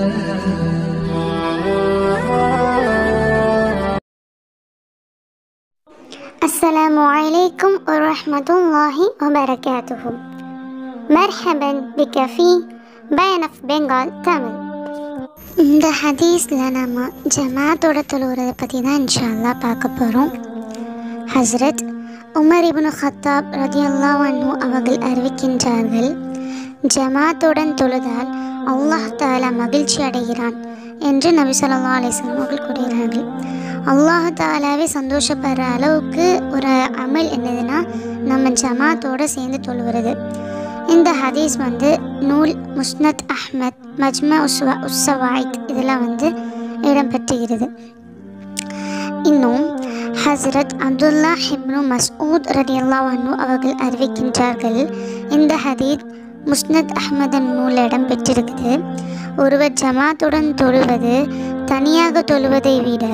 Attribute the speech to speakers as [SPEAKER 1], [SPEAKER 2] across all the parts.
[SPEAKER 1] السلام عليكم ورحمة الله وبركاته. مرحبا بك في بيان of Bengal Tamil. இந்த ஹதீஸில் நம்ம ஜமாத்தோட தொழுகிறத பற்றி தான் இன்ஷா அல்லாஹ் பார்க்க போகிறோம். ஹஸ்ரத் உமர் இப்னு கத்தாப் ரலியல்லாஹு அன்ஹு அவர்கள் அறிவிக்கின்றார்கள், ஜமாத்துடன் தொழுதால் அல்லாஹ் தஆலா மகிழ்ச்சி அடைகிறான் என்று நபி ஸல்லல்லாஹு அலைஹி வஸல்லம் அவர்கள் கூறுகிறார்கள். அல்லாஹ் தஆலாவே சந்தோஷப்படுற அளவுக்கு ஒரு அமல் என்னதுன்னா நம்ம ஜமாத்தோடு சேர்ந்து தொழுகிறது. இந்த ஹதீஸ் நூல் முஸ்னத் அஹ்மத், மஜ்மா உஸ்ஸவாயித் இதெல்லாம் இடம்பெற்றுகிறது. இன்னும் ஹஸ்ரத் அப்துல்லா இப்னு மஸ்ஊத் ரலியல்லாஹு அன்ஹு அவர்கள் அறிவிக்கின்றார்கள், இந்த ஹதீஸ் முஸ்னத் அஹ்மதன் நூலில் இடம்பெற்றிருக்குது. ஒருவர் ஜமாத்துடன் தொழுவது தனியாக தொழுவதை விட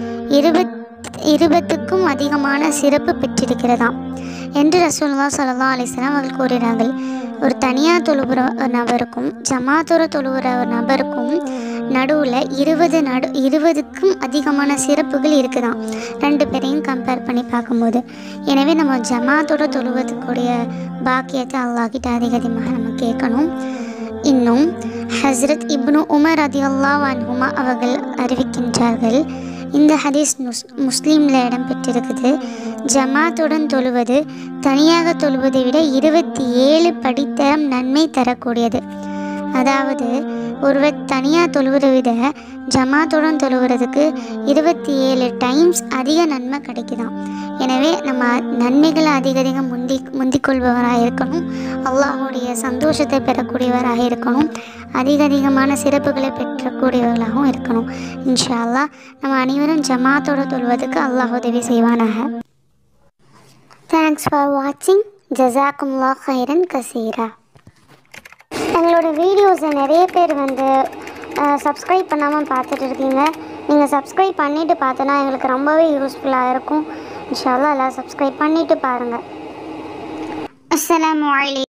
[SPEAKER 1] 20க்கும் அதிகமான சிறப்பு பெற்றிருக்கிறதாம் என்று ரசூலுல்லாஹி ஸல்லல்லாஹு அலைஹி வஸல்லம் அவர்கள் கூறுகிறார்கள். ஒரு தனியாக தொழுகிற ஒரு நபருக்கும் ஜமாத்தோட தொழுகிற ஒரு நபருக்கும் நடுவில் 20க்கும் அதிகமான சிறப்புகள் இருக்குதாம், ரெண்டு பேரையும் கம்பேர் பண்ணி பார்க்கும்போது. எனவே நம்ம ஜமாத்தோட தொழுவதுக்குரிய பாக்கியத்தை அல்லாஹ்கிட்ட அதிகமாக நம்ம கேட்கணும். இன்னும் ஹஸ்ரத் இப்னு உமர் ரலியல்லாஹு அன்ஹுமா அவர்கள் அறிவிக்கின்றார்கள், இந்த ஹதீஸ் முஸ்லீமில் இடம்பெற்றிருக்குது. ஜமாத்துடன் தொழுவது தனியாக தொழுவதை விட 27 படித்தரம் நன்மை தரக்கூடியது. அதாவது ஒருவர் தனியாக தொழுவதை விட ஜமாத்துடன் தொழுகிறதுக்கு 27 டைம்ஸ் அதிக நன்மை கிடைக்குதாம். எனவே நம்ம நன்மைகளை அதிகம் முந்திக்கொள்பவராக இருக்கணும், அல்லாஹுடைய சந்தோஷத்தை பெறக்கூடியவராக இருக்கணும், அதிகமான சிறப்புகளை பெற்றக்கூடியவர்களாகவும் இருக்கணும். இன்ஷா அல்லாஹ் நம்ம அனைவரும் ஜமாத்தோடு தொழுவதுக்கு அல்லாஹ் உதவி செய்வானாக. தேங்க்ஸ் ஃபார் வாட்சிங். ஜஸாக்குமுல்லாஹ் ஹைரன் கசீரா. எங்களோட வீடியோஸை நிறைய பேர் சப்ஸ்கிரைப் பண்ணாமல் பார்த்துட்டு இருக்கீங்க. நீங்கள் சப்ஸ்கிரைப் பண்ணிவிட்டு பார்த்தோன்னா எங்களுக்கு ரொம்பவே யூஸ்ஃபுல்லாக இருக்கும். இன்ஷா அல்லாஹ் எல்லாம் சப்ஸ்கிரைப் பண்ணிவிட்டு பாருங்கள். அஸ்ஸலாமு அலைக்கும்.